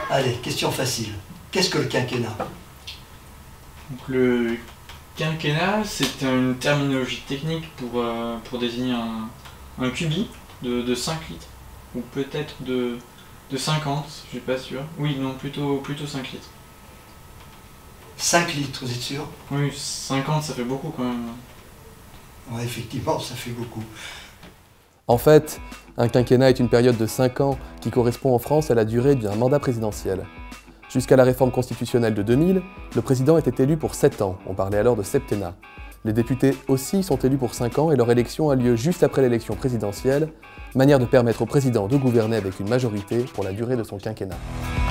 Allez, question facile. Qu'est-ce que le quinquennat? Donc le quinquennat, c'est une terminologie technique pour désigner un cubi de 5 litres. Ou peut-être de 50, je suis pas sûr. Oui, non, plutôt 5 litres. 5 litres, vous êtes sûr? Oui, 50, ça fait beaucoup quand même. Oui, effectivement, ça fait beaucoup. En fait, un quinquennat est une période de 5 ans qui correspond en France à la durée d'un mandat présidentiel. Jusqu'à la réforme constitutionnelle de 2000, le président était élu pour 7 ans, on parlait alors de septennat. Les députés aussi sont élus pour 5 ans et leur élection a lieu juste après l'élection présidentielle, manière de permettre au président de gouverner avec une majorité pour la durée de son quinquennat.